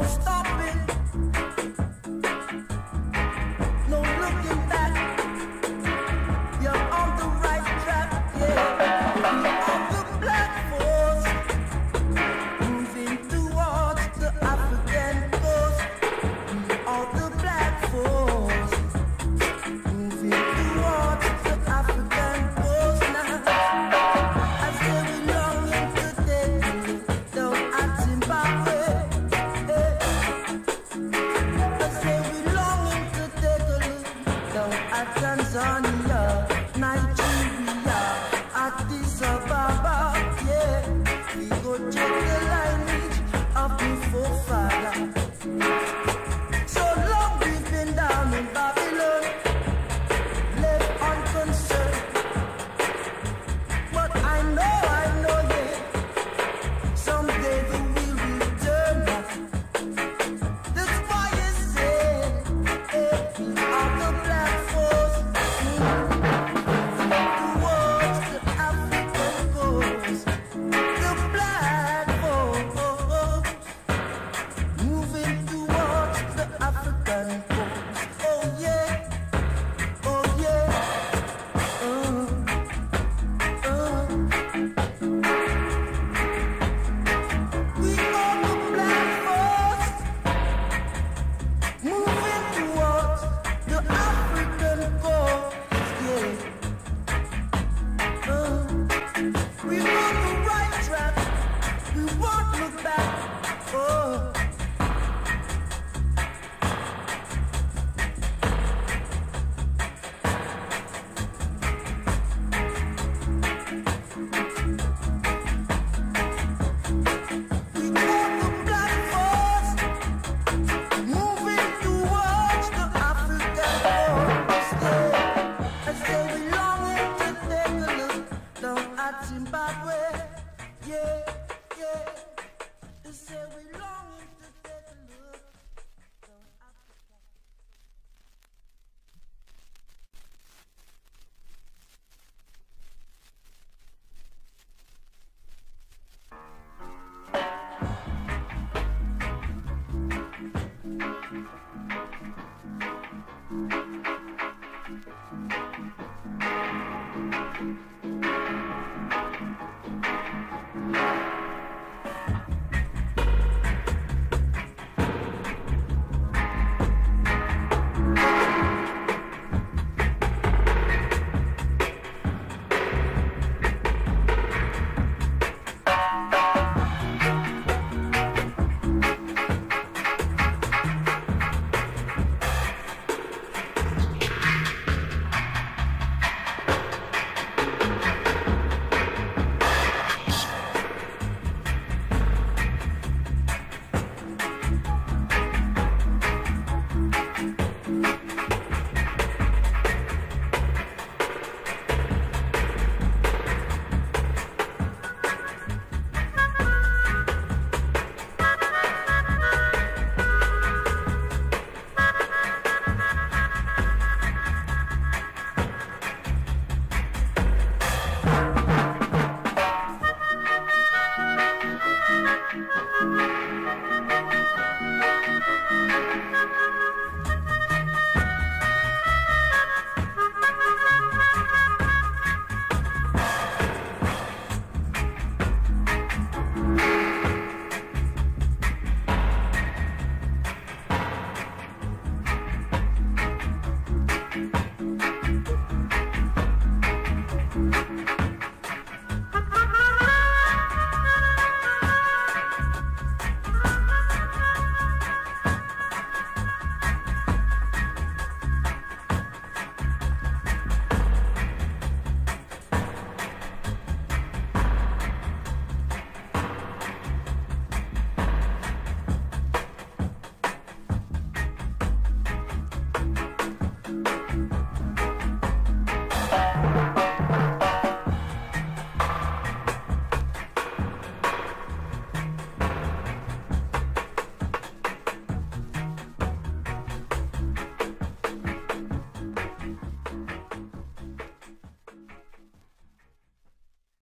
stopping, no looking back. You're on the right track, yeah. On the black force, moving towards the African coast. On the black force, moving towards the African coast now. I say we longing to take a look down at Zimbabwe. I say we longing to take a look down at Tanzania, Nigeria, Addis Ababa. Yeah, we go check the lineage of the forefather. So long we've been down in Babylon, left unconcerned. But I know, yeah, someday the wheel will return back. That's why you say, we are the black force, towards the African coast. The black force, moving towards the African coast. Oh yeah, oh yeah, we are the black force, moving towards the African coast. Yeah, we on the right track. We won't look back. Oh. We are the black force, moving towards the African coast. Yeah. I say we longing to take a look down at Zimbabwe. Yeah, yeah. I say we longing.